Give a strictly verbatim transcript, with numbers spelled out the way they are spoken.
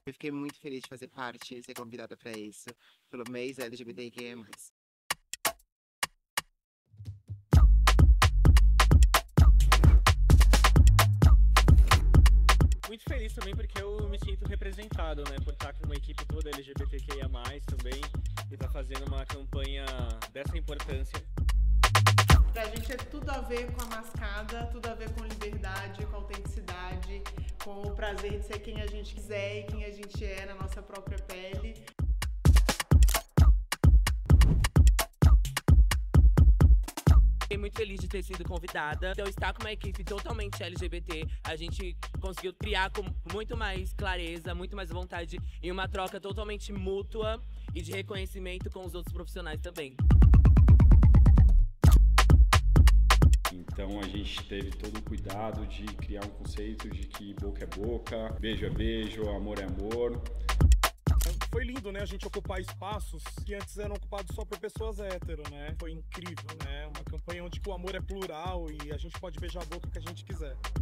Eu fiquei muito feliz de fazer parte e ser convidada para isso, pelo mês L G B T Q I A mais. Muito feliz também porque eu me sinto representado, né, por estar com uma equipe toda L G B T Q I A mais, também, e estar fazendo uma campanha dessa importância. Pra gente é tudo a ver com a mascada, tudo a ver com liberdade, com autenticidade, com o prazer de ser quem a gente quiser e quem a gente é na nossa própria pele. Fiquei muito feliz de ter sido convidada. Então, estar com uma equipe totalmente L G B T, a gente conseguiu criar com muito mais clareza, muito mais vontade e uma troca totalmente mútua e de reconhecimento com os outros profissionais também. Então a gente teve todo o cuidado de criar um conceito de que boca é boca, beijo é beijo, amor é amor. Foi lindo, né, a gente ocupar espaços que antes eram ocupados só por pessoas hétero, né? Foi incrível, né? Uma campanha onde o amor é plural e a gente pode beijar a boca que a gente quiser.